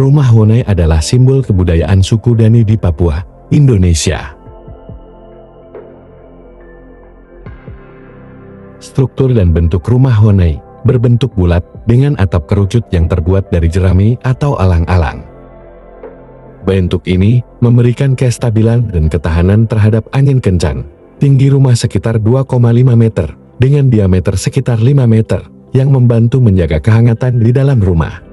Rumah Honai adalah simbol kebudayaan suku Dani di Papua, Indonesia. Struktur dan bentuk rumah Honai berbentuk bulat dengan atap kerucut yang terbuat dari jerami atau alang-alang. Bentuk ini memberikan kestabilan dan ketahanan terhadap angin kencang. Tinggi rumah sekitar 2,5 meter dengan diameter sekitar 5 meter yang membantu menjaga kehangatan di dalam rumah.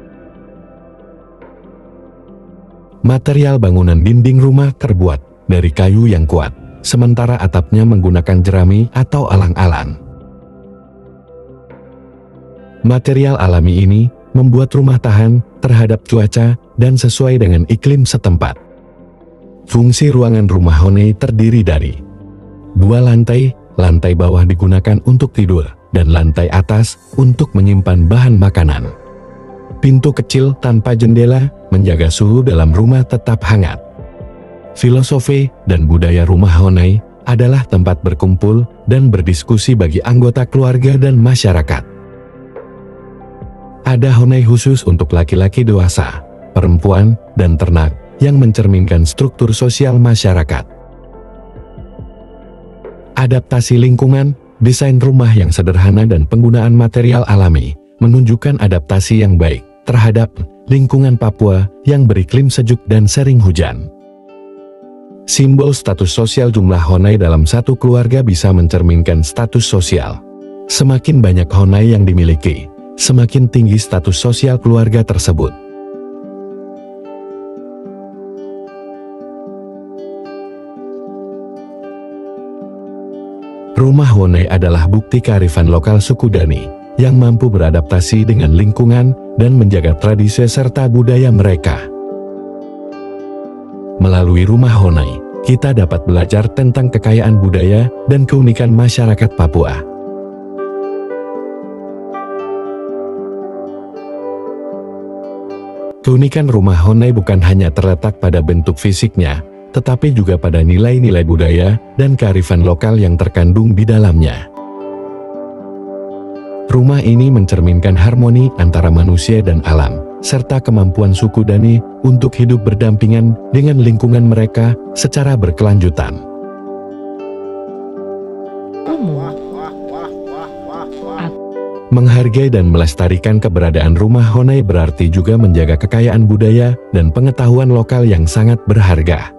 Material bangunan dinding rumah terbuat dari kayu yang kuat, sementara atapnya menggunakan jerami atau alang-alang. Material alami ini membuat rumah tahan terhadap cuaca dan sesuai dengan iklim setempat. Fungsi ruangan rumah Honai terdiri dari 2 lantai, lantai bawah digunakan untuk tidur, dan lantai atas untuk menyimpan bahan makanan. Pintu kecil tanpa jendela menjaga suhu dalam rumah tetap hangat. Filosofi dan budaya rumah Honai adalah tempat berkumpul dan berdiskusi bagi anggota keluarga dan masyarakat. Ada Honai khusus untuk laki-laki dewasa, perempuan, dan ternak yang mencerminkan struktur sosial masyarakat. Adaptasi lingkungan, desain rumah yang sederhana dan penggunaan material alami menunjukkan adaptasi yang baik terhadap lingkungan Papua yang beriklim sejuk dan sering hujan. Simbol status sosial jumlah Honai dalam satu keluarga bisa mencerminkan status sosial. Semakin banyak Honai yang dimiliki, semakin tinggi status sosial keluarga tersebut. Rumah Honai adalah bukti kearifan lokal suku Dani yang mampu beradaptasi dengan lingkungan dan menjaga tradisi serta budaya mereka. Melalui rumah Honai, kita dapat belajar tentang kekayaan budaya dan keunikan masyarakat Papua. Keunikan rumah Honai bukan hanya terletak pada bentuk fisiknya, tetapi juga pada nilai-nilai budaya dan kearifan lokal yang terkandung di dalamnya. Rumah ini mencerminkan harmoni antara manusia dan alam, serta kemampuan suku Dani untuk hidup berdampingan dengan lingkungan mereka secara berkelanjutan. Menghargai dan melestarikan keberadaan rumah Honai berarti juga menjaga kekayaan budaya dan pengetahuan lokal yang sangat berharga.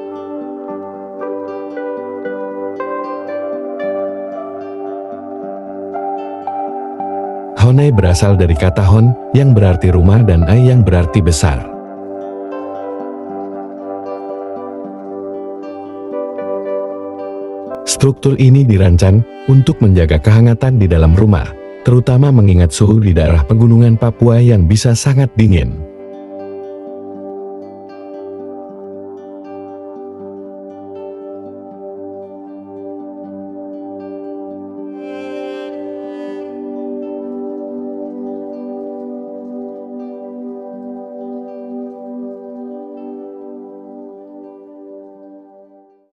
Honai berasal dari kata hon yang berarti rumah dan ai yang berarti besar. Struktur ini dirancang untuk menjaga kehangatan di dalam rumah, terutama mengingat suhu di daerah pegunungan Papua yang bisa sangat dingin.